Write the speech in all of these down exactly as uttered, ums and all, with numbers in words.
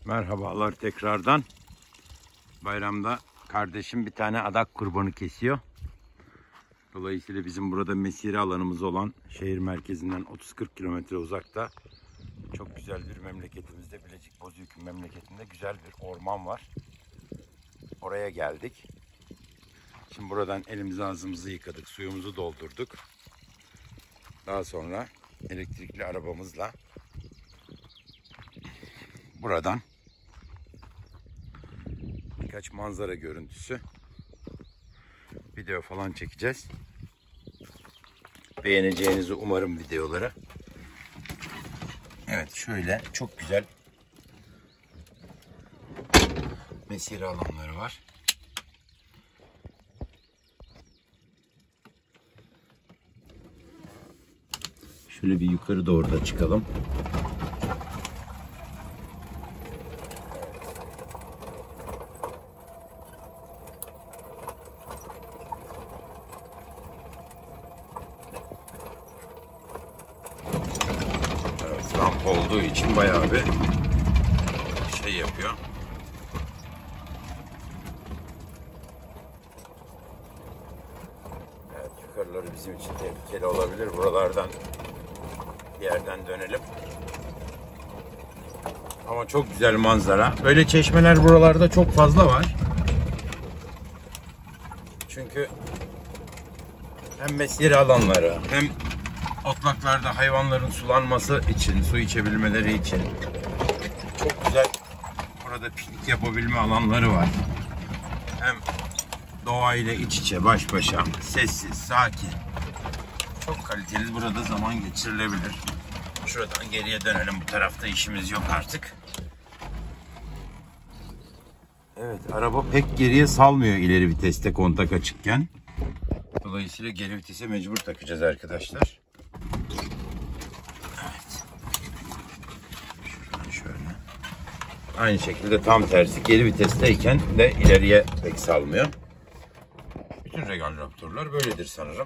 Merhabalar tekrardan. Bayramda kardeşim bir tane adak kurbanı kesiyor. Dolayısıyla bizim burada mesire alanımız olan şehir merkezinden otuz kırk kilometre uzakta çok güzel bir memleketimizde, Bilecik Bozüyük memleketinde güzel bir orman var. Oraya geldik. Şimdi buradan elimizi ağzımızı yıkadık, suyumuzu doldurduk. Daha sonra elektrikli arabamızla buradan birkaç manzara görüntüsü, video falan çekeceğiz. Beğeneceğinizi umarım videoları. Evet, şöyle çok güzel mesire alanları var. Şöyle bir yukarı doğru da çıkalım. Evet, ramp olduğu için bayağı bir şey yapıyor. Evet, yukarıları bizim için tehlikeli olabilir. Buralardan bir yerden dönelim. Ama çok güzel manzara. Böyle çeşmeler buralarda çok fazla var. Çünkü hem mesire alanları hem otlaklarda hayvanların sulanması için, su içebilmeleri için çok güzel burada piknik yapabilme alanları var. Hem doğayla iç içe, baş başa, sessiz, sakin. Çok kaliteli, burada zaman geçirilebilir. Şuradan geriye dönelim. Bu tarafta işimiz yok artık. Evet, araba pek geriye salmıyor ileri viteste kontak açıkken. Dolayısıyla geri vitese mecbur takacağız arkadaşlar. Evet. Şuradan şöyle. Aynı şekilde tam tersi geri vitesteyken de ileriye pek salmıyor. Bütün Regal Raptor'lar böyledir sanırım.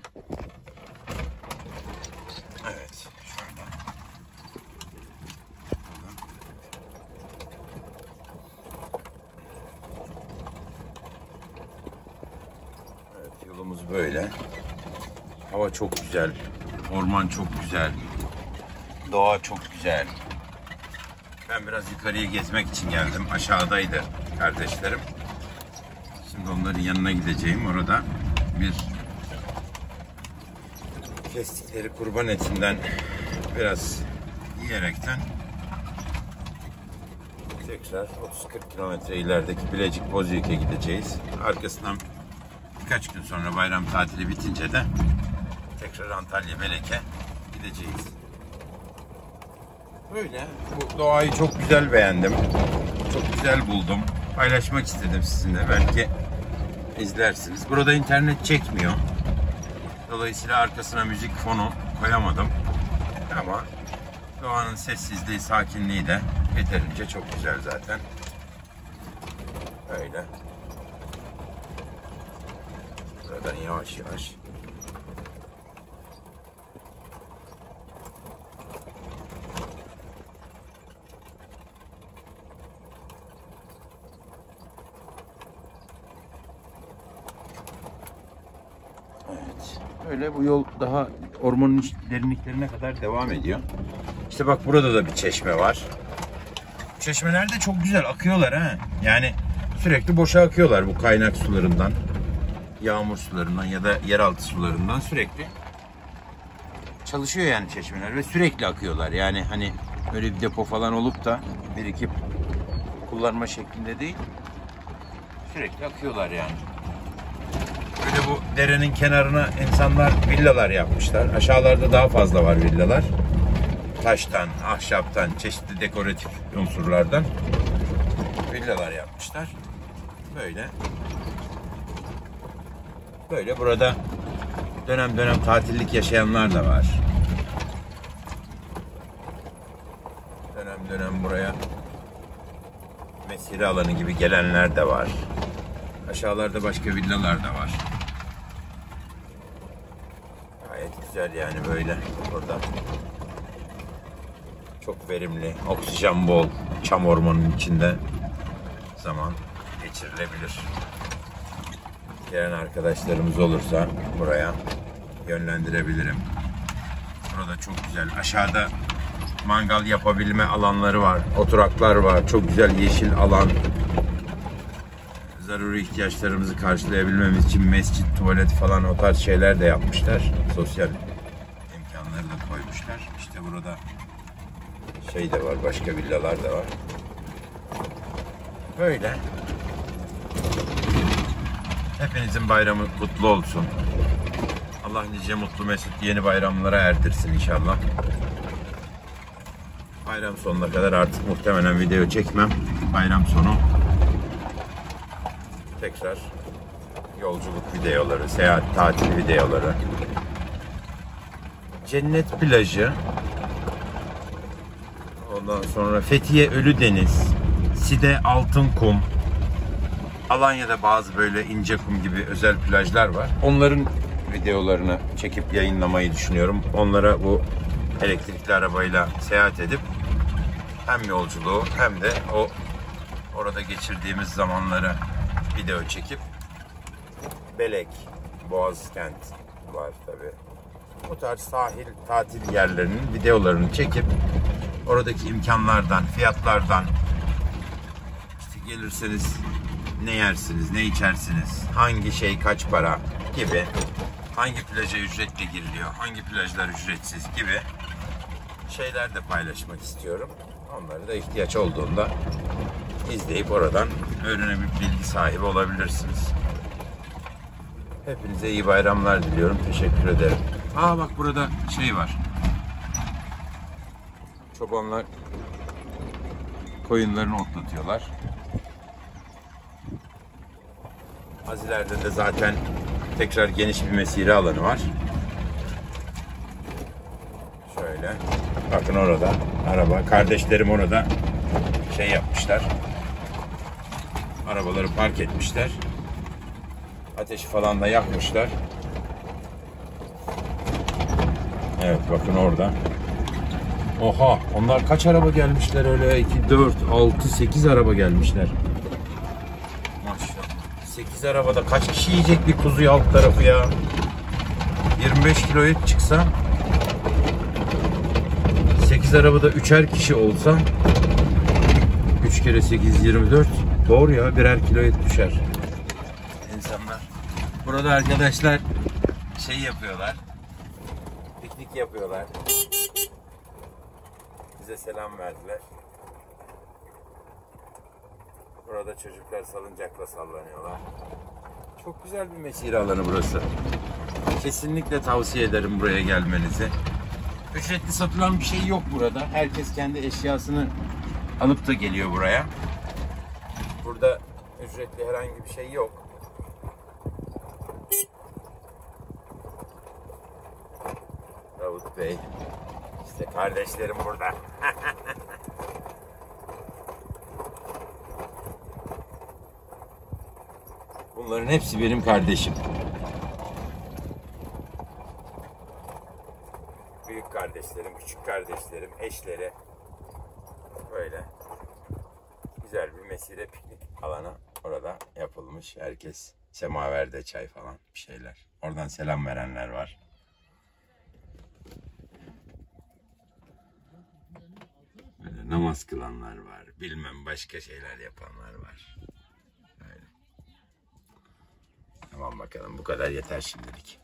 Evet. Şöyle. Evet, yolumuz böyle. Hava çok güzel. Orman çok güzel. Doğa çok güzel. Ben biraz yukarıya gezmek için geldim. Aşağıdaydı kardeşlerim. Şimdi onların yanına gideceğim. Orada bir kestikleri kurban etinden biraz yiyerekten tekrar otuz kırk kilometre ilerideki Bilecik Bozüyük'e gideceğiz. Arkasından birkaç gün sonra bayram tatili bitince de tekrar Antalya Belek'e gideceğiz. Böyle. Bu doğayı çok güzel beğendim. Çok güzel buldum. Paylaşmak istedim sizinle. Belki izlersiniz. Burada internet çekmiyor. Dolayısıyla arkasına müzik fonu koyamadım. Ama doğanın sessizliği, sakinliği de yeterince çok güzel zaten. Öyle. Buradan yavaş yavaş. Evet. Öyle bu yol daha ormanın derinliklerine kadar devam ediyor. İşte bak, burada da bir çeşme var. Çeşmeler de çok güzel akıyorlar ha. Yani sürekli boşa akıyorlar bu kaynak sularından, yağmur sularından ya da yeraltı sularından sürekli çalışıyor yani çeşmeler ve sürekli akıyorlar. Yani hani böyle bir depo falan olup da birikip kullanma şeklinde değil. Sürekli akıyorlar yani. Böyle bu derenin kenarına insanlar villalar yapmışlar. Aşağılarda daha fazla var villalar. Taştan, ahşaptan, çeşitli dekoratif unsurlardan villalar yapmışlar. Böyle. Böyle burada dönem dönem tatillik yaşayanlar da var. Dönem dönem buraya mesire alanı gibi gelenler de var. Aşağılarda başka villalar da var. Gayet güzel yani böyle burada. Çok verimli, oksijen bol, çam ormanının içinde zaman geçirilebilir. Gelen arkadaşlarımız olursa buraya yönlendirebilirim. Burada çok güzel. Aşağıda mangal yapabilme alanları var, oturaklar var. Çok güzel yeşil alan. Zaruri ihtiyaçlarımızı karşılayabilmemiz için mescit, tuvalet falan o tarz şeyler de yapmışlar. Sosyal imkanları da koymuşlar. İşte burada şey de var, başka villalar da var. Böyle. Hepinizin bayramı kutlu olsun. Allah nice mutlu mesut yeni bayramlara erdirsin inşallah. Bayram sonuna kadar artık muhtemelen video çekmem. Bayram sonu tekrar yolculuk videoları, seyahat, tatil videoları. Cennet plajı. Ondan sonra Fethiye Ölüdeniz, Side Altınkum, Alanya'da bazı böyle İncekum gibi özel plajlar var. Onların videolarını çekip yayınlamayı düşünüyorum. Onlara bu elektrikli arabayla seyahat edip hem yolculuğu hem de o orada geçirdiğimiz zamanları video çekip Belek, Boğazkent var tabi. Bu tarz sahil tatil yerlerinin videolarını çekip oradaki imkanlardan, fiyatlardan, işte gelirseniz ne yersiniz, ne içersiniz, hangi şey kaç para gibi, hangi plaja ücretle giriliyor, hangi plajlar ücretsiz gibi şeyler de paylaşmak istiyorum. Onları da ihtiyaç olduğunda izleyip oradan öğrenebilip bilgi sahibi olabilirsiniz. Hepinize iyi bayramlar diliyorum. Teşekkür ederim. Aa bak burada şey var. Çobanlar koyunlarını otlatıyorlar. Az ileride de zaten tekrar geniş bir mesire alanı var. Şöyle. Bakın orada araba. Kardeşlerim orada şey yapmışlar. Arabaları park etmişler. Ateşi falan da yakmışlar. Evet bakın orada. Oha, onlar kaç araba gelmişler öyle? iki, dört, altı, sekiz araba gelmişler. Maşallah. sekiz arabada kaç kişi yiyecek bir kuzuyu alt tarafı ya? yirmi beş kilo et çıksa, sekiz arabada üçer kişi olsa, üç kere sekiz, yirmi dört. Doğru ya, birer kilo et düşer. İnsanlar. Burada arkadaşlar şey yapıyorlar. Piknik yapıyorlar. Bize selam verdiler. Burada çocuklar salıncakla sallanıyorlar. Çok güzel bir mesire alanı burası. Kesinlikle tavsiye ederim buraya gelmenizi. Ücretli satılan bir şey yok burada. Herkes kendi eşyasını alıp da geliyor buraya. Burada ücretli herhangi bir şey yok. Davut Bey. İşte kardeşlerim burada. Bunların hepsi benim kardeşim. Büyük kardeşlerim, küçük kardeşlerim, eşleri. Böyle güzel bir mesire piknik alanı orada yapılmış. Herkes semaverde çay falan bir şeyler. Oradan selam verenler var. Böyle namaz kılanlar var. Bilmem başka şeyler yapanlar var. Öyle. Tamam bakalım, bu kadar yeter şimdilik.